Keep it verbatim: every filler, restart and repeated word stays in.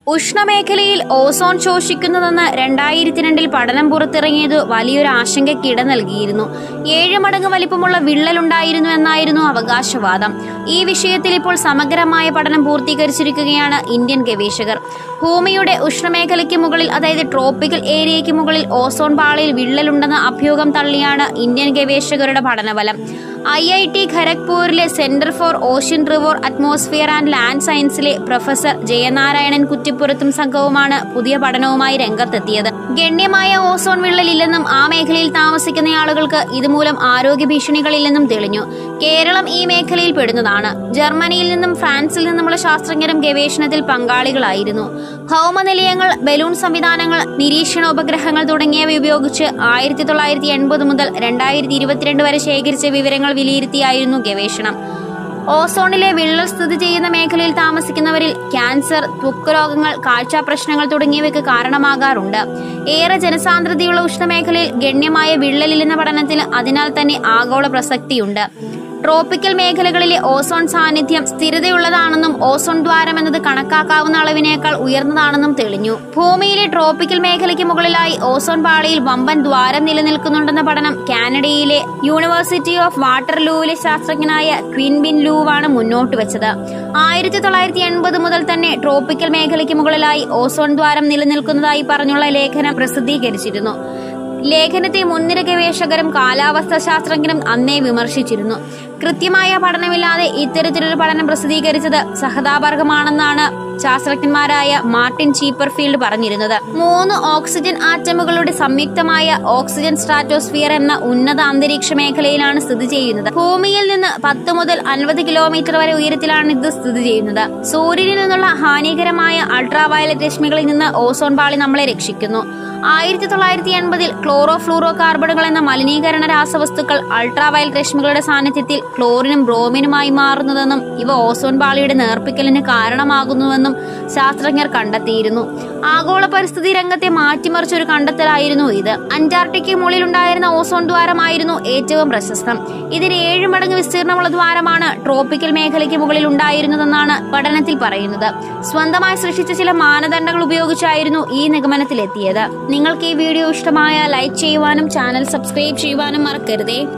ഉഷ്ണമേഖലയിൽ ozone ശോഷിക്കുന്നതെന്ന് രണ്ടായിരത്തി രണ്ടിൽ പഠനം പുറത്തിറങ്ങിയത് വലിയൊരു ആശങ്കയ്ക്ക് ഇട നൽകിയിരുന്നു. ഏഴ് മടങ്ങ് വലിപ്പമുള്ള വിള്ളലുണ്ടായിരുന്നു എന്നായിരുന്നു അവകാശവാദം. ഈ വിഷയത്തിൽ ഇപ്പോൾ സമഗ്രമായ പഠനം പൂർത്തീകരിച്ചിരിക്കുകയാണ് ഇന്ത്യൻ ഗവേഷകർ. ഭൂമിയുടെ ഉഷ്ണമേഖലയ്ക്ക് മുകളിൽ, അതായത് ട്രോപ്പിക്കൽ ഏരിയയ്ക്ക് മുകളിൽ ഓസോൺ പാളിയിൽ വിള്ളലുണ്ടെന്ന അഭ്യൂഹം തള്ളിയാണ് ഇന്ത്യൻ ഗവേഷകരുടെ പഠനഫലം. ഐ ഐ ടി ഖരഗ്പൂരിലെ centre for ocean river atmosphere and land സയൻസിലെ പ്രൊഫസർ ജയനാരായണൻ കുറ്റിപ്പുറത്തും സംഘവുമാണ് പുതിയ പഠനവുമായി രംഗത്തെത്തിയത്. ഗണ്യമായ ഓസോൺ വിള്ളലില്ലെന്നും ആ മേഖലയിൽ താമസിക്കുന്ന ആളുകൾക്ക് ഇതുമൂലം ആരോഗ്യ ഭീഷണികളില്ലെന്നും തെളിഞ്ഞു. കേരളം ഈ മേഖലയിൽ പെടുന്നതാണ്. ജർമ്മനിയിൽ നിന്നും ഫ്രാൻസിൽ നിന്നുമുള്ള ശാസ്ത്രജ്ഞരും ഗവേഷണത്തിൽ പങ്കാളികളായിരുന്നു. ഭൗമനിലയങ്ങൾ, ബലൂൺ സംവിധാനങ്ങൾ, നിരീക്ഷണോപഗ്രഹങ്ങൾ തുടങ്ങിയവ ഉപയോഗിച്ച് ആയിരത്തി തൊള്ളായിരത്തി എൺപത് മുതൽ രണ്ടായിരത്തി ഇരുപത്തിരണ്ട് വരെ ശേഖരിച്ച വിവരങ്ങൾ വിലയിരുത്തിയായിരുന്നു ഗവേഷണം. ഓസോണിലെ വിള്ളൽ സ്ഥിതി ചെയ്യുന്ന മേഖലയിൽ താമസിക്കുന്നവരിൽ ക്യാൻസർ, ത്വക്ക് രോഗങ്ങൾ, കാഴ്ചാ പ്രശ്നങ്ങൾ തുടങ്ങിയവയ്ക്ക് കാരണമാകാറുണ്ട്. ഏറെ ജനസാന്ദ്രതയുള്ള ഉഷ്ണമേഖലയിൽ ഗണ്യമായ വിള്ളലില്ലെന്ന പഠനത്തിന് അതിനാൽ തന്നെ ആഗോള പ്രസക്തിയുണ്ട്. ട്രോപ്പിക്കൽ മേഖലകളിലെ ഓസോൺ സാന്നിധ്യം സ്ഥിരതയുള്ളതാണെന്നും ഓസോൺ ദ്വാരം എന്നത് കണക്കാക്കാവുന്ന അളവിനേക്കാൾ ഉയർന്നതാണെന്നും തെളിഞ്ഞു. ഭൂമിയിലെ ട്രോപ്പിക്കൽ മേഖലയ്ക്ക് മുകളിലായി ഓസോൺ പാളിയിൽ വമ്പൻ ദ്വാരം നിലനിൽക്കുന്നുണ്ടെന്ന പഠനം കാനഡയിലെ യൂണിവേഴ്സിറ്റി ഓഫ് വാട്ടർലൂവിലെ ശാസ്ത്രജ്ഞനായ ക്വിൻബിൻ ലൂവാണ് മുന്നോട്ട് വെച്ചത്. ആയിരത്തി തൊള്ളായിരത്തി എൺപത് മുതൽ തന്നെ ട്രോപ്പിക്കൽ മേഖലയ്ക്ക് മുകളിലായി ഓസോൺ ദ്വാരം നിലനിൽക്കുന്നതായി പറഞ്ഞുള്ള ലേഖനം പ്രസിദ്ധീകരിച്ചിരുന്നു. ലേഖനത്തെ മുൻനിര ഗവേഷകരും കാലാവസ്ഥാ ശാസ്ത്രജ്ഞരും അന്നേ വിമർശിച്ചിരുന്നു. കൃത്യമായ പഠനമില്ലാതെ ഇത്തരത്തിലൊരു പഠനം പ്രസിദ്ധീകരിച്ചത് സഹതാപകരമാണെന്നാണ് ശാസ്ത്രജ്ഞന്മാരായ മാർട്ടിൻ ചീപ്പർഫീൽഡ് പറഞ്ഞിരുന്നത്. മൂന്ന് ഓക്സിജൻ ആറ്റമുകളുടെ സംയുക്തമായ ഓക്സിജൻ സ്ട്രാറ്റോസ്ഫിയർ എന്ന ഉന്നത അന്തരീക്ഷ മേഖലയിലാണ് സ്ഥിതി ചെയ്യുന്നത്. ഭൂമിയിൽ നിന്ന് പത്ത് മുതൽ അൻപത് കിലോമീറ്റർ വരെ ഉയരത്തിലാണ് ഇത് സ്ഥിതി ചെയ്യുന്നത്. സൂര്യനിൽ നിന്നുള്ള ഹാനികരമായ അൾട്രാവയലറ്റ് രശ്മികളിൽ നിന്ന് ഓസോൺ പാളി നമ്മളെ രക്ഷിക്കുന്നു. ആയിരത്തി തൊള്ളായിരത്തി എൺപതിൽ ക്ലോറോ ഫ്ലൂറോ കാർബണുകൾ എന്ന മലിനീകരണ രാസവസ്തുക്കൾ അൾട്രാവയലറ്റ് രശ്മികളുടെ സാന്നിധ്യത്തിൽ ക്ലോറിനും ബ്രോമിനുമായി മാറുന്നതെന്നും ഇവ ഓസോൺ പാളിയുടെ നേർപ്പിക്കലിന് കാരണമാകുന്നുവെന്നും ശാസ്ത്രജ്ഞർ കണ്ടെത്തിയിരുന്നു. ആഗോള പരിസ്ഥിതി രംഗത്തെ മാറ്റിമറിച്ച ഒരു കണ്ടെത്തലായിരുന്നു ഇത്. അന്റാർട്ടിക്കയ്ക്ക് മുകളിലുണ്ടായിരുന്ന ഓസോൺ ദ്വാരമായിരുന്നു ഏറ്റവും പ്രശസ്തം. ഇതിന് ഏഴ് മടങ്ങ് വിസ്തീർണമുള്ള ദ്വാരമാണ് ട്രോപ്പിക്കൽ മേഖലയ്ക്ക് മുകളിൽ ഉണ്ടായിരുന്നതെന്നാണ് പഠനത്തിൽ പറയുന്നത്. സ്വന്തമായി സൃഷ്ടിച്ച ചില മാനദണ്ഡങ്ങൾ ഉപയോഗിച്ചായിരുന്നു ഈ നിഗമനത്തിലെത്തിയത്. നിങ്ങൾക്ക് ഈ വീഡിയോ ഇഷ്ടമായ ലൈക്ക് ചെയ്യുവാനും ചാനൽ സബ്സ്ക്രൈബ് ചെയ്യുവാനും മറക്കരുതേ.